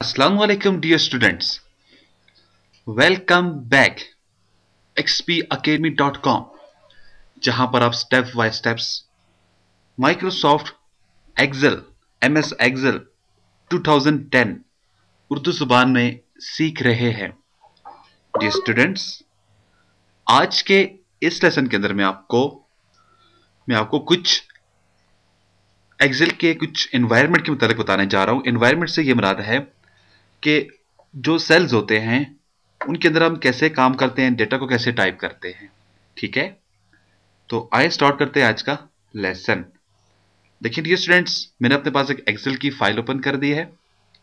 Assalamu alaikum dear students. Welcome back xpacademy.com जहां पर आप step by steps Microsoft Excel MS Excel 2010 Urdu जुबान में सीख रहे हैं। डियर स्टूडेंट्स, आज के इस लेसन के अंदर मैं आपको कुछ एक्सेल के कुछ एनवायरनमेंट के मुताबिक बताने जा रहा हूं। एनवायरनमेंट से ये मुराद है कि जो सेल्स होते हैं उनके अंदर हम कैसे काम करते हैं, डेटा को कैसे टाइप करते हैं। ठीक है, तो आइए स्टार्ट करते हैं आज का लेसन। देखिए डियर स्टूडेंट्स, मैंने अपने पास एक एक्सेल की फाइल ओपन कर दी है।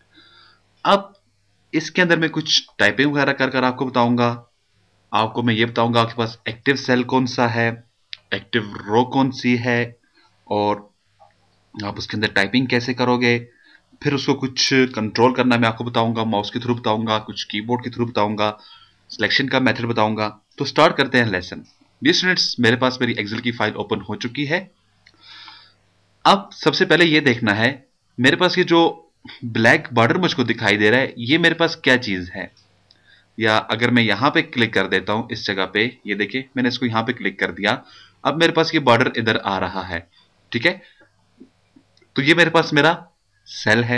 अब इसके अंदर मैं कुछ टाइपिंग वगैरह कर आपको बताऊंगा। आपको मैं ये बताऊंगा आपके पास एक्टिव सेल कौन सा है, एक्टिव रो कौन सी है, और आप उसके अंदर टाइपिंग कैसे करोगे। फिर उसको कुछ कंट्रोल करना मैं आपको बताऊंगा, माउस के थ्रू बताऊंगा, कुछ कीबोर्ड के थ्रू बताऊंगा, सिलेक्शन का मेथड बताऊंगा। तो स्टार्ट करते हैं लेसन। डियर स्टूडेंट्स, मेरे पास मेरी एक्सेल की फाइल ओपन हो चुकी है। अब सबसे पहले ये देखना है मेरे पास ये जो ब्लैक बॉर्डर मुझको दिखाई दे रहा है ये मेरे पास क्या चीज है। या अगर मैं यहां पे क्लिक कर देता हूं इस जगह पे, ये देखिए मैंने इसको यहां पे क्लिक कर दिया, अब मेरे पास ये बॉर्डर इधर आ रहा है। ठीक है, तो ये मेरे पास मेरा सेल है।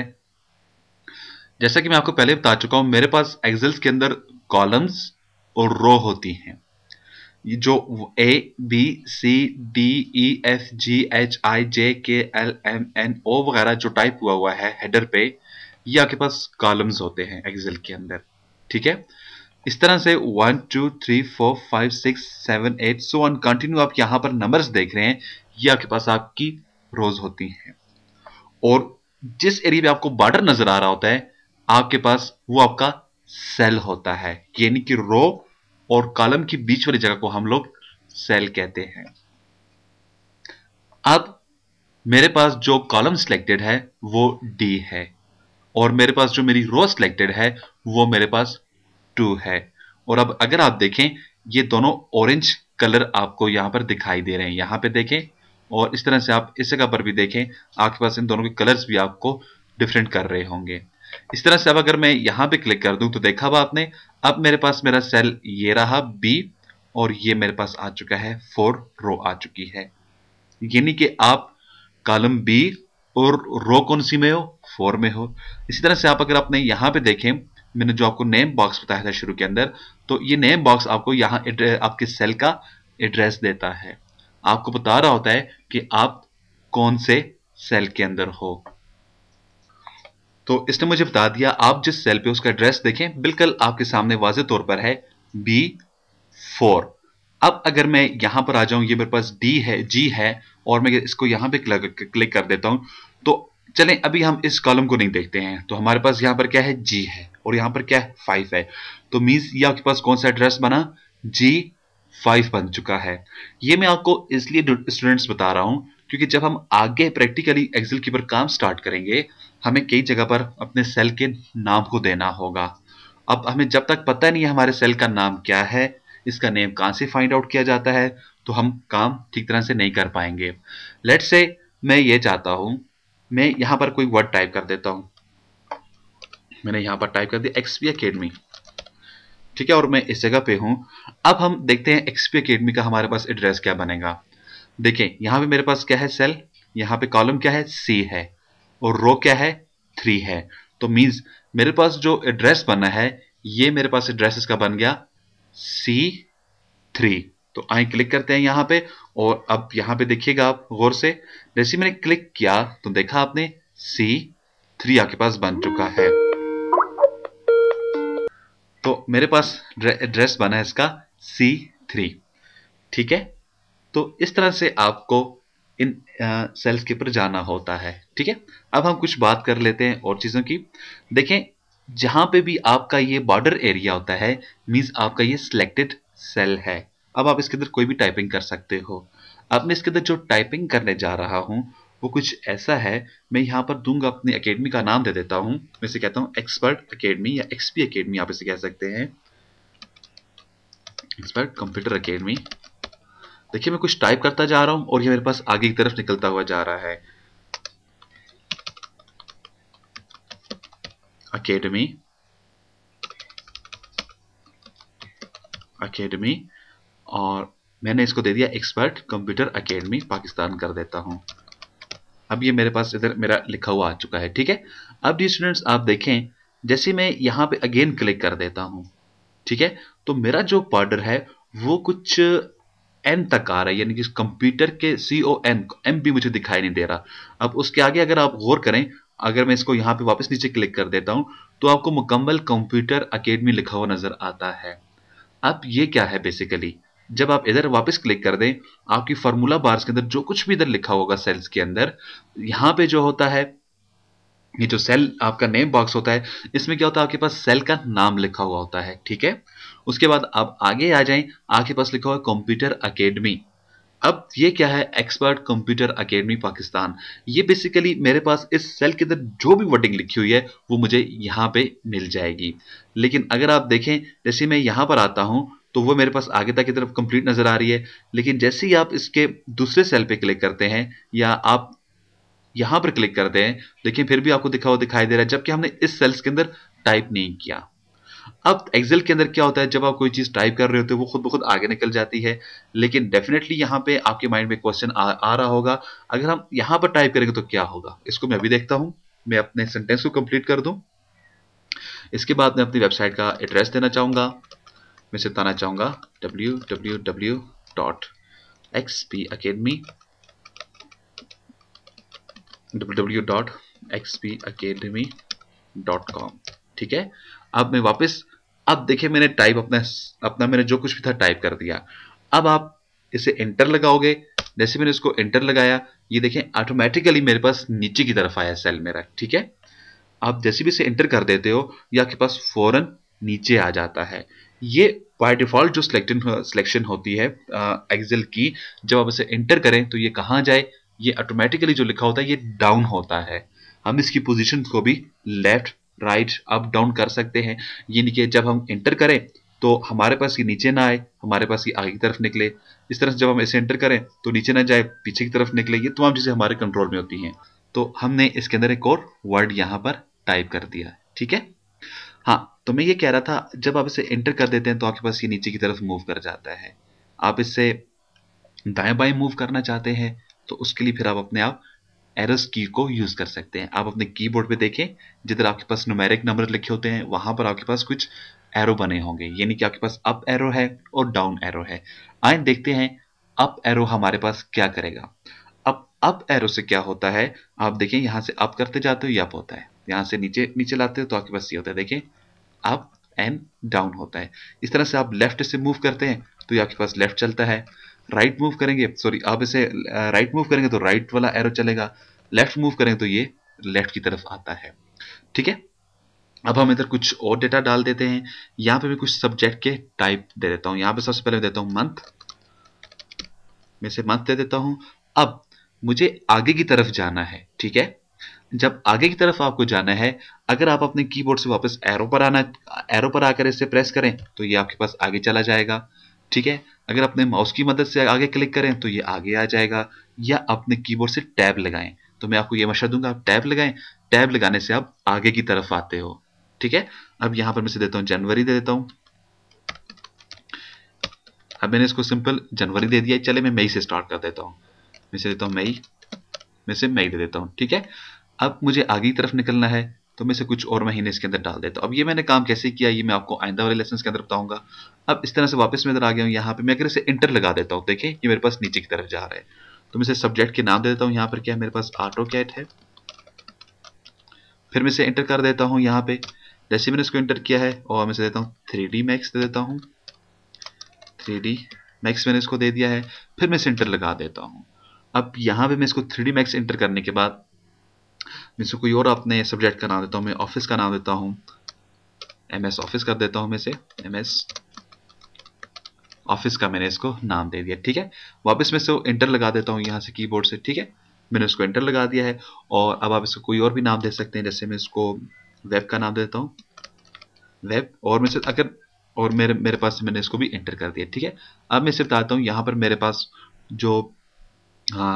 जैसा कि मैं आपको पहले बता चुका हूं, मेरे पास एक्सेल्स के अंदर कॉलम्स और रो होती हैं। ये जो A B C D E F G H I J K L M N O वगैरह जो टाइप हुआ है हेडर पे, ये आपके पास कॉलम्स होते हैं एक्सेल के अंदर। ठीक है, इस तरह से 1 2 3 4 5 6 7 8 सो ऑन कंटिन्यू आप यहां पर नंबर्स देख रहे हैं, ये आपके पास आपकी रोज होती हैं। और जिस एरिया पे आपको बॉर्डर नजर आ रहा होता है आपके पास, वो आपका सेल होता है। यानी कि रो और कॉलम की बीच वाली जगह को हम लोग सेल कहते हैं। अब मेरे पास जो कॉलम सिलेक्टेड है वो D है, और मेरे पास जो मेरी रो सिलेक्टेड है वो मेरे पास 2 है। और अब अगर आप देखें ये दोनों ऑरेंज कलर आपको यहां पर दिखाई दे रहे हैं, यहां पे देखें, और इस तरह से आप इस जगह पर भी देखें, आपके पास इन दोनों के कलर्स भी आपको डिफरेंट कर रहे होंगे। इस तरह से अब अगर मैं यहां पे क्लिक कर दूं तो देखा हुआ आपने, अब मेरे पास मेरा सेल ये रहा B, और ये मेरे पास आ चुका है 4 रो आ चुकी है। यानी कि आप कॉलम B और रो कौन सी में हो, 4 में हो। इसी तरह से आप अगर आपने यहां पे देखें, मैंने जो आपको नेम बॉक्स बताया था शुरू के अंदर, तो ये नेम बॉक्स आपको यहां आपके सेल का एड्रेस देता है, आपको बता रहा होता है कि आप कौन से सेल के अंदर हो। तो इसने मुझे बता दिया आप जिस सेल पे, उसका एड्रेस देखें बिल्कुल आपके सामने वाज़ेह तौर पर है B4। अब अगर मैं यहां पर आ जाऊं, ये मेरे पास D है, G है, और मैं इसको यहां पे क्लिक कर देता हूं, तो चलें अभी हम इस कॉलम को नहीं देखते हैं। तो हमारे पास यहां पर क्या है, G है, और यहां पर क्या है, 5 है। तो मींस ये आपके पास कौन सा एड्रेस बना, G5 बन चुका है। ये मैं आपको इसलिए स्टूडेंट्स बता रहा हूं क्योंकि जब हम आगे प्रैक्टिकली एक्सेल के ऊपर काम स्टार्ट करेंगे, हमें कई जगह पर अपने सेल के नाम को देना होगा। अब हमें जब तक पता नहीं है हमारे सेल का नाम क्या है, इसका नेम कहां से फाइंड आउट किया जाता है, तो हम काम ठीक तरह से नहीं कर पाएंगे। लेट्स से मैं ये चाहता हूं, मैं यहां पर कोई वर्ड टाइप कर देता हूं। मैंने यहां पर टाइप कर दिया XP Academy। ठीक है, और मैं इस जगह पे हूं। अब हम देखते हैं XP Academy का हमारे पास एड्रेस क्या बनेगा। देखें यहां पे मेरे पास क्या है, सेल, यहां पे कॉलम क्या है, C है, और रो क्या है, 3 है। तो मींस मेरे पास जो एड्रेस बना है, ये मेरे पास एड्रेस इसका बन गया C3। तो आइए क्लिक करते हैं यहां पे, और अब यहां पे देखिएगा आप गौर से, जैसे मैंने क्लिक किया तो देखा आपने C3 आपके पास बन चुका है। तो मेरे पास एड्रेस बना है इसका C3। ठीक है, तो इस तरह से आपको इन सेल्स के ऊपर जाना होता है। ठीक है, अब हम कुछ बात कर लेते हैं और चीजों की। देखें जहां पे भी आपका ये बॉर्डर एरिया होता है, मींस आपका ये सिलेक्टेड सेल है। अब आप इसके अंदर कोई भी टाइपिंग कर सकते हो। अब मैं इसके अंदर जो टाइपिंग करने जा रहा हूं वो कुछ ऐसा है, मैं यहां पर दूंगा, अपनी एकेडमी का नाम दे देता हूं। मैं इसे कहता हूं एक्सपर्ट एकेडमी या XP एकेडमी आप इसे कह सकते हैं, एक्सपर्ट कंप्यूटर एकेडमी। देखिए मैं कुछ टाइप करता जा रहा हूं और ये मेरे पास आगे की तरफ निकलता हुआ जा रहा है। अकेडमी और मैंने इसको दे दिया एक्सपर्ट कंप्यूटर अकेडमी पाकिस्तान कर देता हूं। अब ये मेरे पास इधर मेरा लिखा हुआ आ चुका है। ठीक है, अब डी स्टूडेंट्स आप देखें, जैसे मैं यहां पे अगेन क्लिक कर देता हूं, ठीक है, तो मेरा जो पार्डर है वो कुछ एन तक आ रहा है, यानी कि कंप्यूटर के CON भी मुझे दिखाई नहीं दे रहा। अब उसके आगे अगर आप गौर करें, अगर मैं इसको यहां पे वापस नीचे क्लिक कर देता हूं तो आपको मुकम्मल कंप्यूटर अकेडमी लिखा हुआ नजर आता है। अब ये क्या है बेसिकली, जब आप इधर वापस क्लिक कर दें, आपकी फार्मूला बार्स के अंदर जो कुछ भी इधर लिखा होगा सेल्स के अंदर, यहां पे जो होता है, ये जो सेल आपका नेम बॉक्स होता है, इसमें क्या होता है, आपके पास सेल का नाम लिखा हुआ होता है। ठीक है, उसके बाद आप आगे आ जाएं, आपके पास लिखा हुआ है कंप्यूटर अकेडमी। अब ये क्या है, एक्सपर्ट कंप्यूटर अकेडमी पाकिस्तान। ये बेसिकली मेरे पास इस सेल के अंदर जो भी वर्डिंग लिखी हुई है वो मुझे यहाँ पे मिल जाएगी। लेकिन अगर आप देखें, जैसे मैं यहाँ पर आता हूँ तो वो मेरे पास आगे तक की तरफ कंप्लीट नजर आ रही है, लेकिन जैसे ही आप इसके दूसरे सेल पे क्लिक करते हैं या आप यहां पर क्लिक करते हैं, देखिए फिर भी आपको लिखा हुआ दिखाई दे रहा है, जबकि हमने इस सेल्स के अंदर टाइप नहीं किया। अब एक्सेल के अंदर क्या होता है, जब आप कोई चीज टाइप कर रहे होते हो वो खुद ब खुद आगे निकल जाती है, लेकिन डेफिनेटली यहाँ पे आपके माइंड में क्वेश्चन आ रहा होगा, अगर हम यहाँ पर टाइप करेंगे तो क्या होगा। इसको मैं अभी देखता हूँ, मैं अपने सेंटेंस को कंप्लीट कर दूं। इसके बाद मैं अपनी वेबसाइट का एड्रेस देना चाहूंगा। मैं इसे बताना चाहूंगा www.xpacademy.com। ठीक है, अब मैं वापस, अब देखिए मैंने टाइप अपना अपना मैंने जो कुछ भी था टाइप कर दिया। अब आप इसे एंटर लगाओगे, जैसे मैंने इसको एंटर लगाया, ये देखें ऑटोमेटिकली मेरे पास नीचे की तरफ आया सेल मेरा। ठीक है, आप जैसे भी इसे एंटर कर देते हो ये आपके पास फौरन नीचे आ जाता है। ये बाय डिफॉल्ट जो सिलेक्शन होती है एक्सेल की, जब आप इसे एंटर करें तो ये कहाँ जाए, ये ऑटोमेटिकली जो लिखा होता है ये डाउन होता है। हम इसकी पोजीशन को भी लेफ्ट राइट अप डाउन कर सकते हैं, यानी कि जब हम एंटर करें तो हमारे पास ये नीचे ना आए, हमारे पास ये आगे की तरफ निकले। इस तरह से जब हम इसे एंटर करें तो नीचे ना जाए, पीछे की तरफ निकले। ये तमाम चीजें हमारे कंट्रोल में होती हैं। तो हमने इसके अंदर एक और वर्ड यहां पर टाइप कर दिया। ठीक है, हाँ, तो मैं ये कह रहा था, जब आप इसे एंटर कर देते हैं तो आपके पास ये नीचे की तरफ मूव कर जाता है। आप इससे दाएं बाएं मूव करना चाहते हैं तो उसके लिए फिर आप अपने आप एरोस की को यूज कर सकते हैं। आप अपने कीबोर्ड पे देखें, जिधर आपके पास न्यूमेरिक नंबर लिखे होते हैं वहां पर आपके पास कुछ एरो बने होंगे, यानी कि आपके पास अप एरो है और डाउन एरो है। आइए देखते हैं अप एरो हमारे पास क्या करेगा। अब अप एरो से क्या होता है, आप देखें यहां से अप करते जाते हो ये अप होता है, यहां से नीचे नीचे लाते हो तो आपके पास ये होता है, देखें अप एंड डाउन होता है। इस तरह से आप लेफ्ट से मूव करते हैं तो ये आपके पास लेफ्ट चलता है, राइट मूव करेंगे, सॉरी आप इसे राइट मूव करेंगे तो राइट वाला एरो चलेगा, लेफ्ट मूव करेंगे तो ये लेफ्ट की तरफ आता है। ठीक है, अब हम इधर कुछ और डेटा डाल देते हैं। यहाँ पे भी कुछ सब्जेक्ट के टाइप दे देता हूँ। यहाँ पे सबसे पहले देता हूँ मंथ, मैं इसे मंथ दे देता हूँ। अब मुझे आगे की तरफ जाना है। ठीक है, जब आगे की तरफ आपको जाना है, अगर आप अपने कीबोर्ड से वापस एरो पर आकर इसे प्रेस करें तो ये आपके पास आगे चला जाएगा। ठीक है, अगर अपने माउस की मदद से आगे क्लिक करें तो ये आगे आ जाएगा, या अपने कीबोर्ड से टैब लगाएं। तो मैं आपको ये मशवरा दूंगा, आप टैब लगाएं, टैब लगाने से आप आगे की तरफ आते हो। ठीक है, अब यहां पर मैं से देता हूं जनवरी दे देता हूं। अब मैंने इसको सिंपल जनवरी दे दिया, चले मैं मई से स्टार्ट कर देता हूं। मैं से देता हूं मई, मैं से मई दे देता हूं। ठीक है, अब मुझे आगे की तरफ निकलना है तो मैं से कुछ और महीने इसके अंदर डाल देता हूं। अब ये मैंने काम कैसे किया ये मैं आपको आइंदा वाले लेसन के अंदर बताऊंगा। अब इस तरह से वापस मैं इधर आ गया हूं, यहाँ पे मैं अगर इसे इंटर लगा देता हूं, देखें ये मेरे पास नीचे की तरफ जा रहा है। तो मैं इसे सब्जेक्ट के नाम दे देता हूं, यहाँ पर क्या है मेरे पास ऑटो कैट है। फिर मैं इसे इंटर कर देता हूं, यहाँ पे जैसे मैंने इसको इंटर किया है, और मैं इसे देता हूँ 3D मैक्स दे देता हूँ। 3D मैक्स मैंने इसको दे दिया है, फिर मैं इसे इंटर लगा देता हूँ। अब यहाँ पे मैं इसको 3D मैक्स इंटर करने के बाद मैं इसको कोई और अपने सब्जेक्ट का नाम देता हूँ, मैं ऑफिस का नाम देता हूँ, MS ऑफिस कर देता हूँ मैं इसे, MS ऑफिस का मैंने इसको नाम दे दिया। ठीक है, वापस मैं इसको इंटर लगा देता हूँ यहाँ से कीबोर्ड से। ठीक है, मैंने उसको इंटर लगा दिया है, और अब आप इसको कोई और भी नाम दे सकते हैं, जैसे मैं इसको वेब का नाम देता हूँ, वेब, और मैं अगर और मेरे मेरे पास मैंने इसको भी इंटर कर दिया। ठीक है, अब मैं इसे बताता हूँ, यहाँ पर मेरे पास जो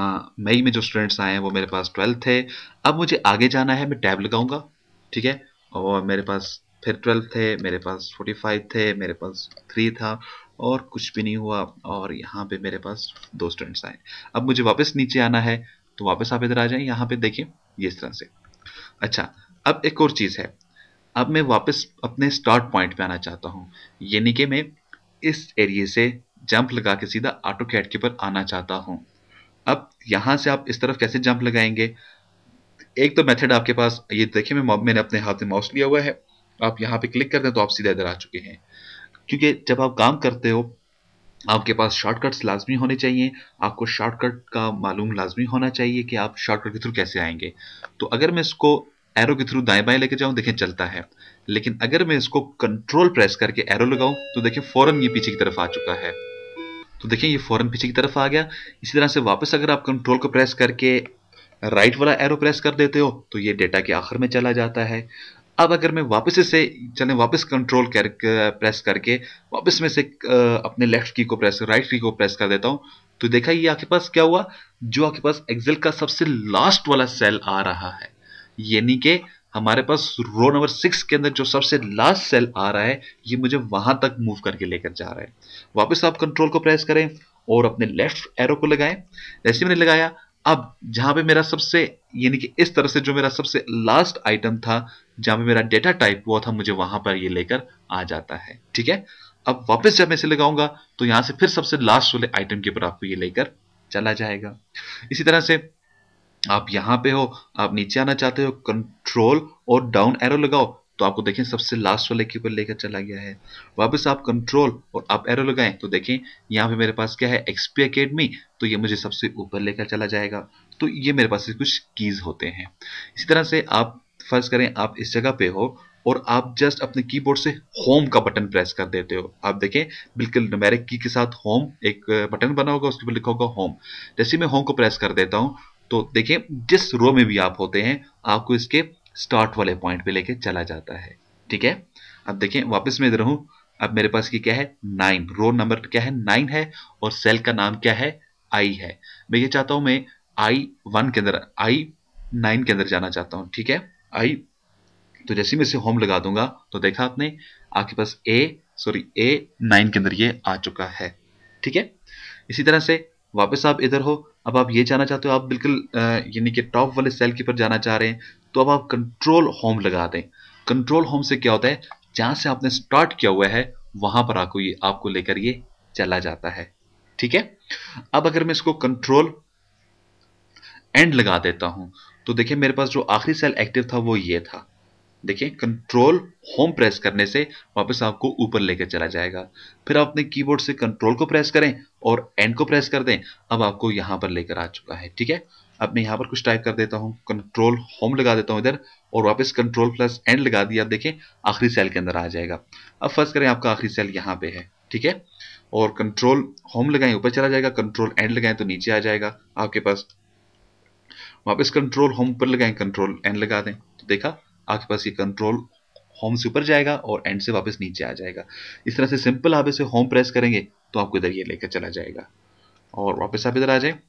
मई में जो स्टूडेंट्स आए हैं वो मेरे पास 12 थे। अब मुझे आगे जाना है, मैं टैब लगाऊंगा। ठीक है, और मेरे पास फिर 12 थे, मेरे पास 45 थे, मेरे पास 3 था और कुछ भी नहीं हुआ। और यहाँ पे मेरे पास 2 स्टूडेंट्स आए। अब मुझे वापस नीचे आना है, तो वापस आप इधर आ जाएं। यहाँ पे देखिए ये इस तरह से। अच्छा, अब एक और चीज़ है। अब मैं वापस अपने स्टार्ट पॉइंट पे आना चाहता हूँ, यानी कि मैं इस एरिया से जंप लगा के सीधा ऑटो कैड के ऊपर आना चाहता हूँ। अब यहाँ से आप इस तरफ कैसे जंप लगाएंगे? एक तो मेथड आपके पास ये देखिए, मैंने अपने हाथ में माउस लिया हुआ है, आप यहाँ पे क्लिक करते हैं तो आप सीधा इधर आ चुके हैं। क्योंकि जब आप काम करते हो आपके पास शॉर्टकट्स लाजमी होने चाहिए, आपको शॉर्टकट का मालूम लाजमी होना चाहिए कि आप शॉर्टकट के थ्रू कैसे आएंगे। तो अगर मैं इसको एरो के थ्रू दाएं बाएं लेके जाऊं, देखें चलता है। लेकिन अगर मैं इसको कंट्रोल प्रेस करके एरो लगाऊं तो देखिए फौरन ये पीछे की तरफ आ चुका है। तो देखिए ये फौरन पीछे की तरफ आ गया। इसी तरह से वापस अगर आप कंट्रोल को प्रेस करके राइट वाला एरो प्रेस कर देते हो तो ये डेटा के आखिर में चला जाता है। अब अगर मैं वापस इसे चलें, वापस कंट्रोल प्रेस करके वापस में से अपने लेफ्ट की को प्रेस राइट की को प्रेस कर देता हूं, तो देखा ये आपके पास क्या हुआ, जो आपके पास एक्सेल का सबसे लास्ट वाला सेल आ रहा है, यानी कि हमारे पास रो नंबर 6 के अंदर जो सबसे लास्ट सेल आ रहा है, ये मुझे वहां तक मूव करके लेकर जा रहा है। वापस आप कंट्रोल को प्रेस करें और अपने लेफ्ट एरो को लगाएं। जैसे मैंने लगाया, अब जहां पे मेरा सबसे यानी कि इस तरह से जो मेरा सबसे लास्ट आइटम था, जहां पे मेरा डेटा टाइप हुआ था, मुझे वहां पर ये लेकर आ जाता है। ठीक है, अब वापस जब मैं इसे लगाऊंगा तो यहां से फिर सबसे लास्ट वाले आइटम के ऊपर आपको ये लेकर चला जाएगा। इसी तरह से आप यहां पे हो, आप नीचे आना चाहते हो, कंट्रोल और डाउन एरो लगाओ तो आपको देखें सबसे लास्ट वाले के ऊपर लेकर चला गया है। वापस आप कंट्रोल और आप एरो लगाएं तो देखें यहाँ पे मेरे पास क्या है, एक्सपी एकेडमी, तो ये मुझे सबसे ऊपर लेकर चला जाएगा। तो ये मेरे पास कुछ कीज होते हैं। इसी तरह से आप फर्ज करें आप इस जगह पे हो और आप जस्ट अपने कीबोर्ड से होम का बटन प्रेस कर देते हो। आप देखें बिल्कुल न्यूमेरिक की के साथ होम एक बटन बना होगा, उसके ऊपर लिखा होगा होम। जैसे मैं होम को प्रेस कर देता हूं तो देखिए जिस रो में भी आप होते हैं आपको इसके स्टार्ट वाले पॉइंट पे लेके चला जाता है। ठीक है, अब देखिए वापस मैं इधर हूं। अब मेरे पास ये क्या है, 9, रो नंबर क्या है, 9 है और सेल का नाम क्या है, आई है। मैं ये चाहता हूं मैं I1 के अंदर, I9 के अंदर जाना चाहता हूं। ठीक है, आई, तो जैसे मैं इसे होम लगा दूंगा तो देखा आपने आपके पास A9 के अंदर ये आ चुका है। ठीक है, इसी तरह से वापस आप इधर हो, अब आप ये जाना चाहते हो, आप बिल्कुल यानी कि टॉप वाले सेल के ऊपर जाना चाह रहे हैं, तो अब आप कंट्रोल होम लगा दें। कंट्रोल होम से क्या होता है, जहां से आपने स्टार्ट किया हुआ है वहां पर आपको लेकर ये चला जाता है। ठीक है, अब अगर मैं इसको कंट्रोल एंड लगा देता हूं तो देखिए मेरे पास जो आखिरी सेल एक्टिव था वो ये था। देखिए कंट्रोल होम प्रेस करने से वापस आपको ऊपर लेकर चला जाएगा। फिर आप अपने कीबोर्ड से कंट्रोल को प्रेस करें और एंड को प्रेस कर दें, अब आपको यहां पर लेकर आ चुका है। ठीक है, अब मैं यहां पर कुछ टाइप कर देता हूं, कंट्रोल होम लगा देता हूं इधर और वापस कंट्रोल प्लस एंड लगा दिया। अब देखें आखिरी सेल के अंदर आ जाएगा। अब फर्ज करें आपका आखिरी सेल यहां पे है। ठीक है, और कंट्रोल होम लगाएं ऊपर चला जाएगा, कंट्रोल एंड लगाएं तो नीचे आ जाएगा आपके पास। वापस कंट्रोल होम पर लगाएं, कंट्रोल एंड लगा दें तो देखा आपके पास ये कंट्रोल होम से ऊपर जाएगा और एंड से वापस नीचे आ जाएगा। इस तरह से सिंपल आप इसे होम प्रेस करेंगे तो आपको इधर ये लेकर चला जाएगा और वापस आप इधर आ जाए।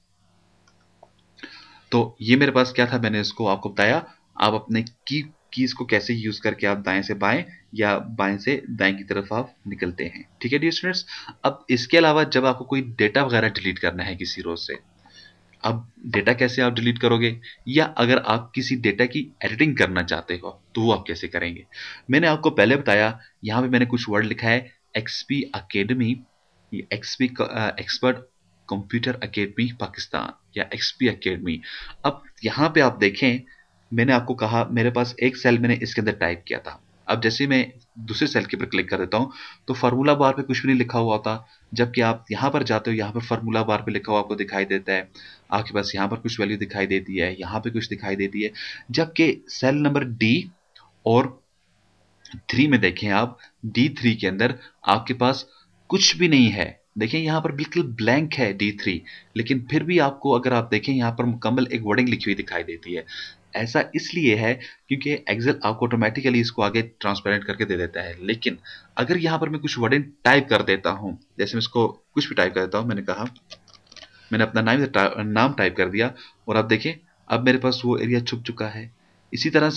तो ये मेरे पास क्या था, मैंने इसको आपको बताया। आप अपने कीज को कैसे यूज करके आप दाएं से बाएं या बाएं से दाएं की तरफ आप निकलते हैं। ठीक है डियर स्टूडेंट्स, अब इसके अलावा जब आपको कोई डेटा वगैरह डिलीट करना है किसी रो से, अब डेटा कैसे आप डिलीट करोगे, या अगर आप किसी डेटा की एडिटिंग करना चाहते हो तो वो आप कैसे करेंगे। मैंने आपको पहले बताया, यहाँ पे मैंने कुछ वर्ड लिखा है, XP academy, XP expert computer academy Pakistan या एक्सपी अकेडमी। अब यहाँ पे आप देखें, मैंने आपको कहा मेरे पास एक सेल मैंने इसके अंदर टाइप किया था। अब जैसे मैं दूसरे सेल के ऊपर क्लिक कर देता हूं तो फार्मूला बार पे कुछ भी नहीं लिखा हुआ होता, जबकि आप यहां पर जाते हो, यहां पर फार्मूला बार पे लिखा हुआ आपको दिखाई देता है। आपके पास यहां पर कुछ वैल्यू दिखाई देती है, यहां पे कुछ दिखाई देती है, जबकि सेल नंबर डी और 3 में देखें आप, D3 के अंदर आपके पास कुछ भी नहीं है। देखें यहाँ पर बिल्कुल ब्लैंक है D3, लेकिन फिर भी आपको अगर आप देखें यहाँ पर मुकम्मल एक वर्डिंग लिखी हुई दिखाई देती है। ऐसा इसलिए है क्योंकि एक्सेल आपको ऑटोमेटिकली इसको आगे ट्रांसपेरेंट करके दे देता है। लेकिन अगर यहाँ पर मैं कुछ वर्डिंग टाइप कर देता हूँ, जैसे मैं इसको कुछ भी टाइप कर देता हूँ, मैंने कहा मैंने अपना नाम टाइप कर दिया और अब देखिए अब मेरे पास वो एरिया छुप चुका है। इसी तरह से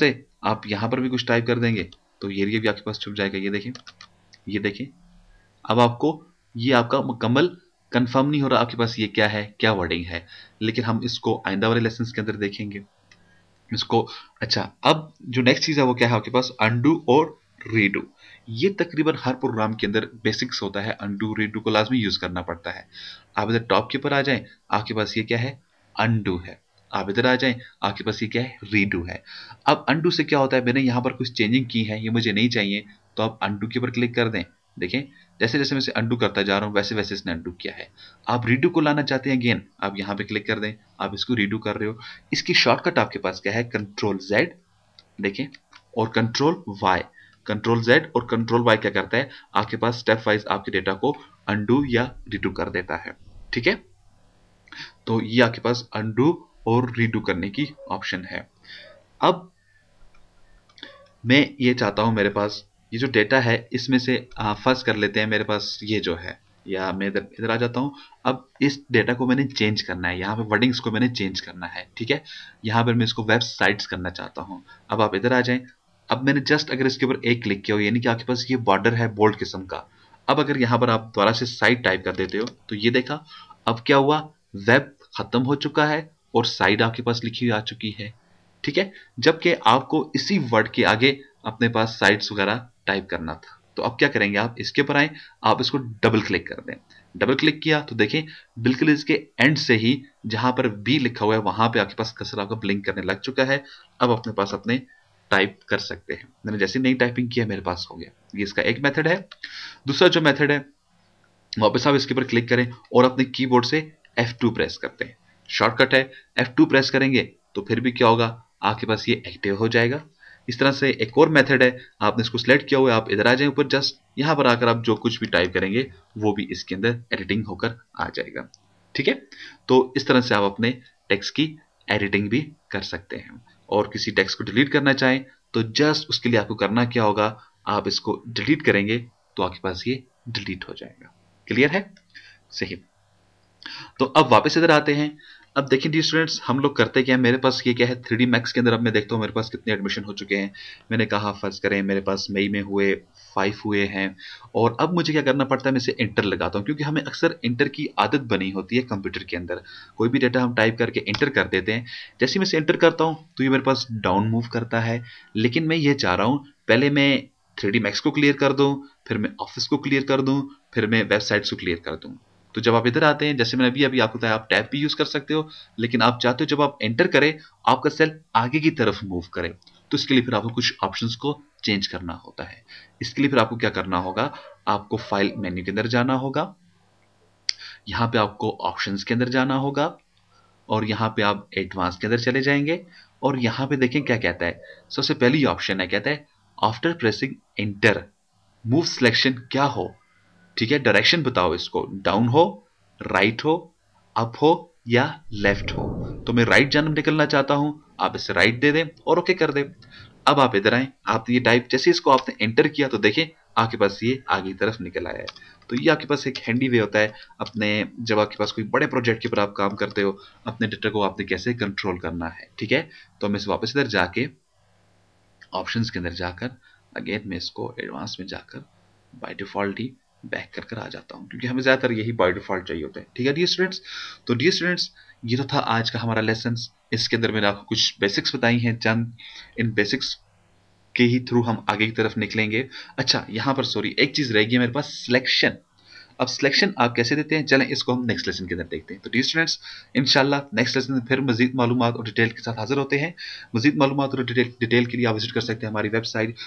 आप यहाँ पर भी कुछ टाइप कर देंगे तो ये एरिया भी आपके पास छुप जाएगा। ये देखें, ये देखें। अब आपको ये आपका मुकम्मल कंफर्म नहीं हो रहा आपके पास ये क्या है, क्या वर्डिंग है, लेकिन हम इसको आइंदा वाले लेसन के अंदर देखेंगे इसको। अच्छा, अब जो नेक्स्ट चीज है वो क्या है आपके पास, अनडू और रीडू। ये तकरीबन हर प्रोग्राम के अंदर बेसिक्स होता है, अनडू रीडू को लाजमी यूज करना पड़ता है। आप इधर टॉप के ऊपर आ जाएं, आपके पास ये क्या है, अनडू है। आप इधर आ जाएं, आपके पास ये क्या है, रीडू है। अब अनडू से क्या होता है, मैंने यहाँ पर कुछ चेंजिंग की है, ये मुझे नहीं चाहिए, तो आप अनडू के ऊपर क्लिक कर दें। देखें, जैसे जैसे मैं इसे अनडू करता जा रहा हूं वैसे वैसे इसने अनडू किया है। आप रीडू को लाना चाहते हैं अगेन, आप यहाँ पे क्लिक कर दें, आप इसको रीडू कर रहे हो। इसकी शॉर्टकट आपके पास क्या है, कंट्रोल जेड, देखें, और कंट्रोल वाई। कंट्रोल जेड और कंट्रोल वाई क्या करता है, आपके पास स्टेप वाइज आपके डेटा को अनडू या रीडू कर देता है। ठीक है, तो ये आपके पास अनडू और रीडू करने की ऑप्शन है। अब मैं ये चाहता हूं मेरे पास ये जो डेटा है इसमें से फर्स्ट कर लेते हैं, मेरे पास ये जो है, या मैं इधर इधर आ जाता हूं। अब इस डेटा को मैंने चेंज करना है, यहाँ पे वर्डिंग्स को मैंने चेंज करना है। ठीक है, यहाँ पर मैं इसको वेबसाइट्स करना चाहता हूँ। अब आप इधर आ जाएं। अब मैंने जस्ट अगर इसके ऊपर एक क्लिक किया हो, यानी कि आपके पास ये बॉर्डर है बोल्ड किस्म का। अब अगर यहाँ पर आप दोबारा से साइट टाइप कर देते हो तो ये देखा, अब क्या हुआ, वेब खत्म हो चुका है और साइट आपके पास लिखी हुई आ चुकी है। ठीक है, जबकि आपको इसी वर्ड के आगे अपने पास साइट्स वगैरह टाइप करना था। तो अब क्या करेंगे, आप इसके ऊपर आए, आप इसको डबल क्लिक कर दें। डबल क्लिक किया तो देखें बिल्कुल इसके एंड से ही जहां पर बी लिखा हुआ है वहां पे आपके पास कर्सर आपका ब्लिंक करने लग चुका है। अब अपने पास अपने टाइप कर सकते हैं। मैंने जैसे नई टाइपिंग किया मेरे पास हो गया। ये इसका एक मेथड है। दूसरा जो मेथड है, वापस आप इसके ऊपर क्लिक करें और अपने कीबोर्ड से F2 प्रेस करते हैं। शॉर्टकट है, F2 प्रेस करेंगे तो फिर भी क्या होगा, आपके पास ये एक्टिव हो जाएगा। इस तरह से एक और मेथड है, आपने इसको सिलेक्ट किया हुआ है, आप इधर आ जाएं ऊपर, जस्ट यहां पर आकर आप जो कुछ भी टाइप करेंगे वो भी इसके अंदर एडिटिंग होकर आ जाएगा। ठीक है, तो इस तरह से आप अपने टेक्स्ट की एडिटिंग भी कर सकते हैं। और किसी टेक्स्ट को डिलीट करना चाहें तो जस्ट उसके लिए आपको करना क्या होगा, आप इसको डिलीट करेंगे तो आपके पास ये डिलीट हो जाएगा। क्लियर है, सही। तो अब वापस इधर आते हैं। अब देखिए डी स्टूडेंट्स, हम लोग करते क्या है, मेरे पास ये क्या है 3D मैक्स के अंदर। अब मैं देखता हूँ मेरे पास कितने एडमिशन हो चुके हैं। मैंने कहा फर्ज करें मेरे पास मई में हुए 5 हुए हैं। और अब मुझे क्या करना पड़ता है, मैं इसे इंटर लगाता हूँ, क्योंकि हमें अक्सर इंटर की आदत बनी होती है कंप्यूटर के अंदर। कोई भी डेटा हम टाइप करके इंटर कर देते हैं। जैसे ही मैं इसे इंटर करता हूँ तो ये मेरे पास डाउन मूव करता है। लेकिन मैं ये चाह रहा हूँ पहले मैं 3D मैक्स को क्लियर कर दूं, फिर मैं ऑफिस को क्लियर कर दूं, फिर मैं वेबसाइट्स को क्लियर कर दूं। तो जब आप इधर आते हैं, जैसे मैंने अभी अभी आपको बताया, आप टैब भी यूज कर सकते हो, लेकिन आप चाहते हो जब आप एंटर करें आपका सेल आगे की तरफ मूव करे, तो इसके लिए फिर आपको कुछ ऑप्शंस को चेंज करना होता है। इसके लिए फिर आपको क्या करना होगा, आपको फाइल मेन्यू के अंदर जाना होगा, यहाँ पे आपको ऑप्शंस के अंदर जाना होगा, और यहाँ पे आप एडवांस के अंदर चले जाएंगे। और यहाँ पे देखें क्या कहता है, सबसे पहली ऑप्शन है, कहता है after pressing enter move selection क्या हो। ठीक है, डायरेक्शन बताओ इसको, डाउन हो, राइट हो, अप हो या लेफ्ट हो। तो मैं राइट जानब निकलना चाहता हूं, आप इसे राइट दे दें और ओके कर दें। अब आप इधर आए, आप ये टाइप जैसे इसको आपने एंटर किया तो देखें आपके पास ये आगे की तरफ निकल आया है। तो ये आपके पास एक हैंडी वे होता है अपने, जब आपके पास कोई बड़े प्रोजेक्ट के ऊपर आप काम करते हो, अपने डेटा को आपने कैसे कंट्रोल करना है। ठीक है, तो मैं इसे वापस इधर जाके ऑप्शंस के अंदर जाकर अगेन मैं इसको एडवांस में जाकर बाय डिफॉल्ट ही बैक कर कर आ जाता हूं, क्योंकि हमें ज्यादातर यही बाय डिफॉल्ट चाहिए होता है। ठीक है डियर स्टूडेंट्स, तो डियर स्टूडेंट्स ये तो था आज का हमारा लेसन। इसके अंदर मैंने आपको कुछ बेसिक्स बताई हैं, चंद इन बेसिक्स के ही थ्रू हम आगे की तरफ निकलेंगे। अच्छा, यहाँ पर सॉरी एक चीज रहेगी मेरे पास, सिलेक्शन। अब सिलेक्शन आप कैसे देते हैं, चलें इसको हम नेक्स्ट लेसन के अंदर देखते हैं। तो डियर स्टूडेंट्स, इंशाल्लाह नेक्स्ट लेसन में फिर मजीद मालूमात और डिटेल के साथ हाजिर होते हैं। मजीद मालूमात और डिटेल के लिए आप विजिट कर सकते हैं हमारी वेबसाइट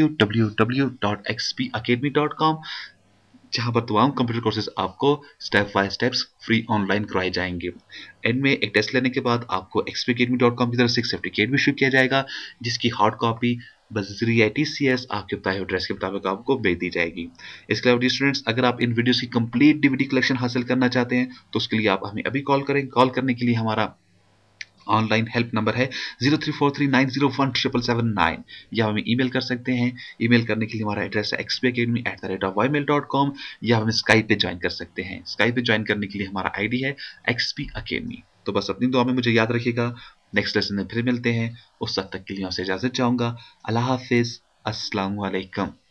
www.xpacademy.com, जहां पर तमाम कंप्यूटर कोर्सेज आपको step by steps free online करवाए जाएंगे। एंड में एक टेस्ट लेने के बाद आपको xpacademy.com की तरफ से एक सर्टिफिकेट भी इशू किया जाएगा, जिसकी हार्ड कॉपी बजरिया TCS आपके बताए एड्रेस के मुताबिक आपको भेज दी जाएगी। इसके अलावा स्टूडेंट्स, अगर आप इन वीडियोस की कंप्लीट DVD कलेक्शन हासिल करना चाहते हैं तो उसके लिए आप हमें अभी कॉल करें। कॉल करने के लिए हमारा ऑनलाइन हेल्प नंबर है 0343901779, या हमें ईमेल कर सकते हैं। ईमेल करने के लिए हमारा एड्रेस है xpacademy@ymail.com, या हमें स्काइप पे ज्वाइन कर सकते हैं। स्काइप पे ज्वाइन करने के लिए हमारा आईडी है xpacademy। तो बस अपनी दुआ में मुझे याद रखिएगा। नेक्स्ट लेसन में फिर मिलते हैं, उस वक्त तक के लिए आपसे इजाजत चाहूंगा। अल्लाह हाफिज, अस्सलाम वालेकुम।